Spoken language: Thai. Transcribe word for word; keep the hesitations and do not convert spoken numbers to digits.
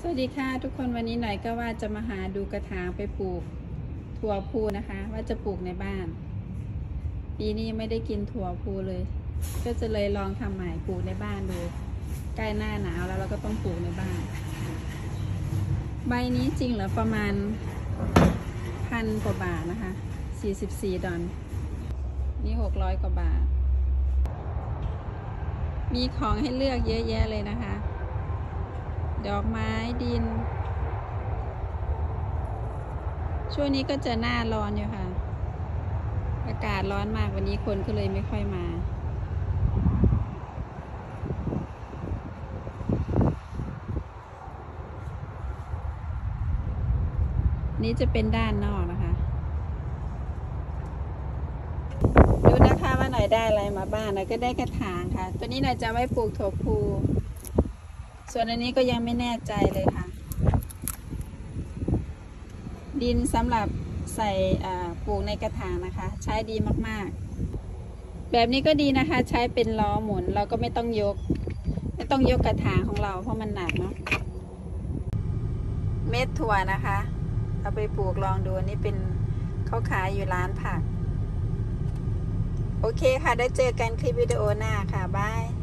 สวัสดีค่ะทุกคนวันนี้หน่อยก็ว่าจะมาหาดูกระถางไปปลูกถั่วพูนะคะว่าจะปลูกในบ้านปีนี้ยังไม่ได้กินถั่วพูเลย ก็จะเลยลองทำใหม่ปลูกในบ้านดูใกล้หน้าหนาวแล้วเราก็ต้องปลูกในบ้านใบนี้จริงเหรอประมาณพันกว่าบาทนะคะสี่สิบสี่ดอลนี่หกร้อยกว่าบาทมีของให้เลือกเยอะแยะเลยนะคะดอกไม้ดินช่วงนี้ก็จะหน้าร้อนอยู่ค่ะอากาศร้อนมากวันนี้คนก็เลยไม่ค่อยมานี้จะเป็นด้านนอกนะคะดูนะคะว่าหน่อยได้อะไรมาบ้างหน่อยก็ได้กระถางค่ะตัวนี้หน่อยจะไว้ปลูกถั่วพูส่วนอันนี้ก็ยังไม่แน่ใจเลยค่ะดินสำหรับใส่ปลูกในกระถางนะคะใช้ดีมากๆแบบนี้ก็ดีนะคะใช้เป็นล้อหมุนเราก็ไม่ต้องยกไม่ต้องยกกระถางของเราเพราะมันหนักเนาะเม็ดถั่วนะคะเอาไปปลูกลองดูนี่เป็นเขาขายอยู่ร้านผักโอเคค่ะได้เจอกันคลิปวิดีโอหน้าค่ะบาย